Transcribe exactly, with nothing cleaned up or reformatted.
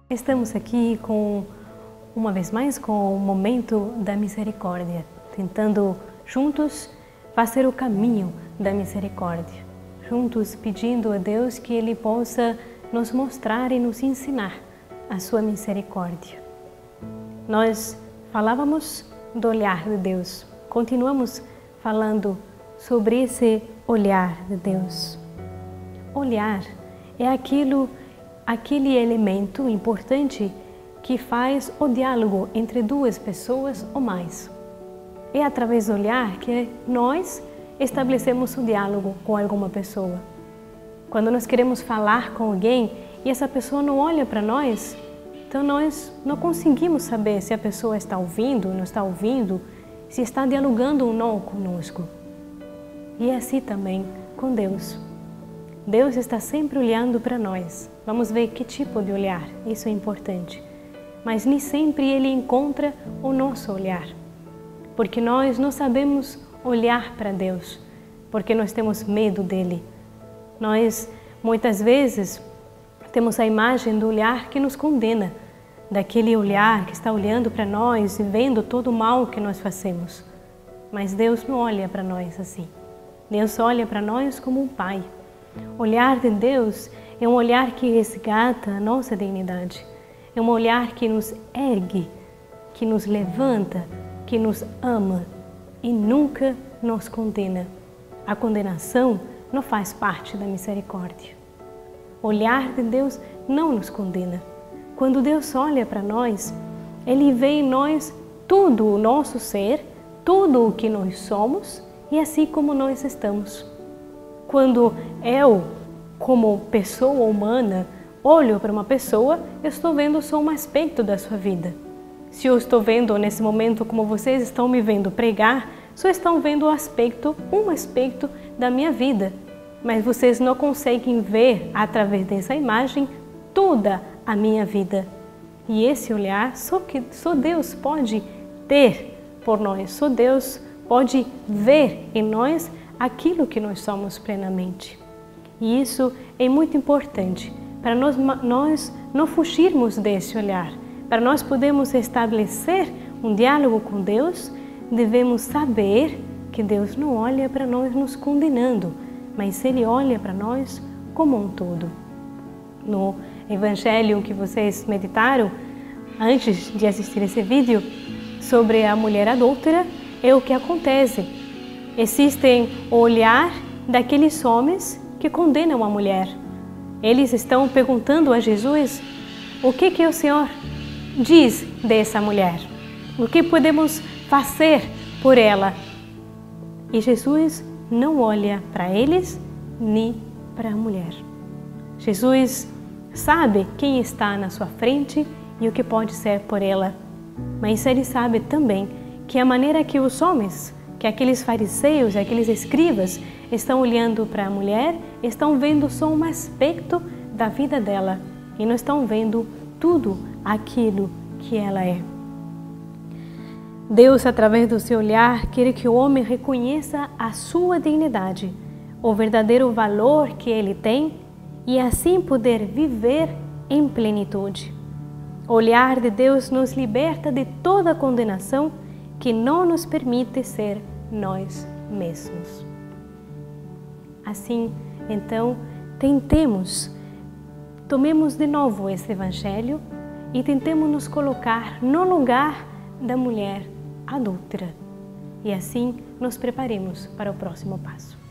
Estamos aqui com, uma vez mais, com o momento da misericórdia, tentando juntos fazer o caminho da misericórdia, juntos pedindo a Deus que Ele possa nos mostrar e nos ensinar a sua misericórdia. Nós falávamos do olhar de Deus, continuamos falando sobre esse olhar de Deus. Olhar é aquilo aquele elemento importante que faz o diálogo entre duas pessoas ou mais. É através do olhar que nós estabelecemos o diálogo com alguma pessoa. Quando nós queremos falar com alguém e essa pessoa não olha para nós, então nós não conseguimos saber se a pessoa está ouvindo, não está ouvindo, se está dialogando ou não conosco. E é assim também com Deus. Deus está sempre olhando para nós. Vamos ver que tipo de olhar, isso é importante. Mas nem sempre Ele encontra o nosso olhar, porque nós não sabemos olhar para Deus, porque nós temos medo dEle. Nós, muitas vezes, temos a imagem do olhar que nos condena, daquele olhar que está olhando para nós e vendo todo o mal que nós fazemos. Mas Deus não olha para nós assim. Deus olha para nós como um Pai. O olhar de Deus é um olhar que resgata a nossa dignidade. É um olhar que nos ergue, que nos levanta, que nos ama e nunca nos condena. A condenação não faz parte da misericórdia. O olhar de Deus não nos condena. Quando Deus olha para nós, Ele vê em nós tudo o nosso ser, tudo o que nós somos e assim como nós estamos. Quando eu, como pessoa humana, olho para uma pessoa, eu estou vendo só um aspecto da sua vida. Se eu estou vendo nesse momento como vocês estão me vendo pregar, só estão vendo o aspecto, um aspecto da minha vida. Mas vocês não conseguem ver, através dessa imagem, toda a minha vida. E esse olhar só, que, só Deus pode ter por nós, só Deus pode ver em nós aquilo que nós somos plenamente. E isso é muito importante para nós, nós não fugirmos desse olhar. Para nós podermos estabelecer um diálogo com Deus, devemos saber que Deus não olha para nós nos condenando, mas Ele olha para nós como um todo. No Evangelho que vocês meditaram antes de assistir esse vídeo sobre a mulher adúltera, é o que acontece. Existem o olhar daqueles homens que condenam a mulher. Eles estão perguntando a Jesus o que que o Senhor diz dessa mulher, o que podemos fazer por ela. E Jesus não olha para eles nem para a mulher. Jesus sabe quem está na sua frente e o que pode ser por ela, mas Ele sabe também que a maneira que os homens, que aqueles fariseus, aqueles escribas estão olhando para a mulher, estão vendo só um aspecto da vida dela e não estão vendo tudo aquilo que ela é. Deus, através do seu olhar, quer que o homem reconheça a sua dignidade, o verdadeiro valor que ele tem e assim poder viver em plenitude. O olhar de Deus nos liberta de toda condenação que não nos permite ser nós mesmos. Assim, então, tentemos, tomemos de novo esse Evangelho e tentemos nos colocar no lugar da mulher adúltera. E assim nos preparemos para o próximo passo.